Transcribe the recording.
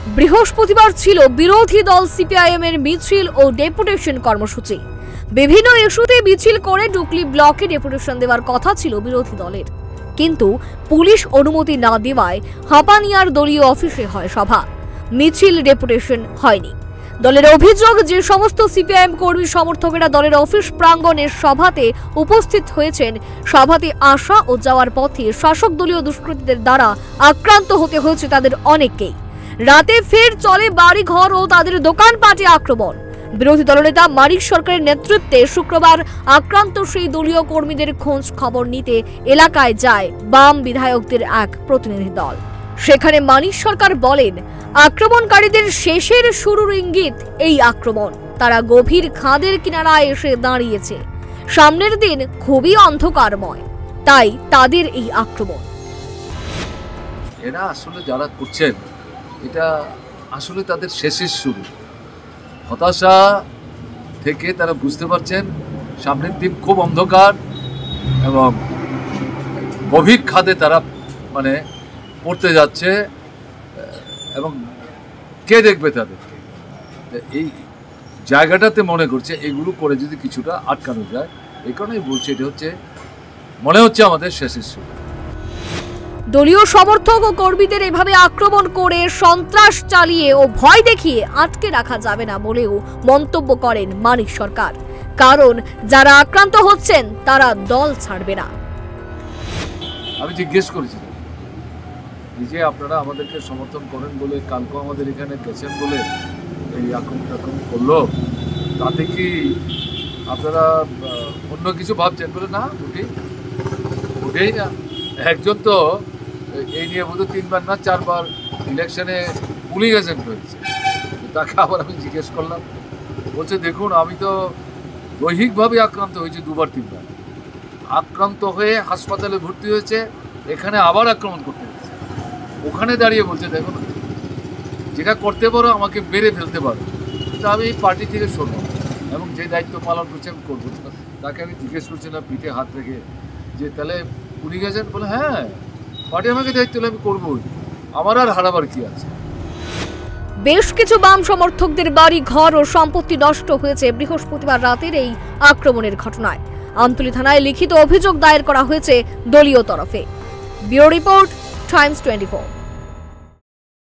বৃহস্পতিবার ছিল বিরোধী দল সিপিআইএম এর মিছিল ও ডেপুটেশন কর্মসূচি। বিভিন্ন ইস্যুতে মিছিল করে ডুকলি ব্লকে ডেপুটেশন দেওয়ার কথা ছিল বিরোধী দলের, কিন্তু পুলিশ অনুমতি না দেওয়ায় হাপানিয়ার দলীয় অফিসে হয় সভা। মিছিল ডেপুটেশন হয়নি। দলের অভিযোগ, যে সমস্ত সিপিআইএম কর্মী সমর্থকেরা দলের অফিস প্রাঙ্গণের সভাতে উপস্থিত হয়েছেন, সভাতে আসা ও যাওয়ার পথে শাসক দলীয় দুষ্কৃতীদের দ্বারা আক্রান্ত হতে হয়েছে তাদের অনেককেই। রাতে ফের চলে বাড়ি ঘর ও তাদের দোকানপাটে আক্রমণ। বিরোধী দলনেতা মানিক সরকারের নেতৃত্বে শুক্রবার আক্রান্ত সেই দলীয় কর্মীদের খোঁজ খবর নিতে এলাকায় যায় বাম বিধায়কদের এক প্রতিনিধি দল। সেখানে মানিক সরকার বলেন, আক্রমণকারীদের শেষের শুরুর ইঙ্গিত এই আক্রমণ। তারা গভীর খাদের কিনারায় এসে দাঁড়িয়েছে। সামনের দিন খুবই অন্ধকারময়, তাই তাদের এই আক্রমণ। এরা আসলে যারা করছেন এটা আসলে তাদের শেষের শুরু। হতাশা থেকে তারা বুঝতে পারছেন সামনের দিন খুব অন্ধকার এবং গভীর খাদে তারা পড়তে যাচ্ছে এবং কে দেখবে তাদেরকে। এই জায়গাটাতে মনে করছে এগুলো করে যদি কিছুটা আটকানো যায়, এই কারণেই বলছে এটা মনে হচ্ছে আমাদের শেষের শুরু। দলীয় সমর্থক ও কর্মীদের এভাবে আক্রমণ করে সন্ত্রাস চালিয়ে ও ভয় দেখিয়ে আটকে রাখা যাবে না বলেও মন্তব্য করেন মানিক সরকার। কারণ যারা আক্রান্ত হচ্ছেন তারা দল ছাড়বে না। আমি জিজ্ঞেস করেছি যে আপনারা আমাদেরকে সমর্থন করেন বলে কালকে আমাদের এখানে গেছেন বলে এই আক্রমণ করলো, তাতে কি আপনারা অন্য কিছু ভাবছেন? বলে না, উঠেই না। একজন তো এই নিয়ে বোধহয় 3বার না 4বার ইলেকশনে পুলিশ এজেন্ট হয়েছে। তাকে আবার আমি জিজ্ঞেস করলাম, বলছে দেখুন আমি তো দৈহিকভাবে আক্রান্ত হয়েছি 2বার 3বার, আক্রান্ত হয়ে হাসপাতালে ভর্তি হয়েছে, এখানে আবার আক্রমণ করতে হয়েছে। ওখানে দাঁড়িয়ে বলছে দেখুন যেটা করতে পারো আমাকে মেরে ফেলতে পারো, কিন্তু আমি এই পার্টি থেকে সরব এবং যে দায়িত্ব পালন করছি আমি করবো। তাকে আমি জিজ্ঞেস করছিলাম পিঠে হাত রেখে যে তাহলে পুলিশ এজেন্ট? বলে হ্যাঁ, পার্টি আমাকে দায়িত্ব দিলে আমি করবোই, আমার আর হারাবার কি আছে। বেশ কিছু বাম সমর্থকদের বাড়ি ঘর ও সম্পত্তি নষ্ট হয়েছে বৃহস্পতিবার রাতের এই আক্রমণের ঘটনায়। আমতলী থানায় লিখিত অভিযোগ দায়ের করা হয়েছে দলীয় তরফে। Bureau report, Times 24।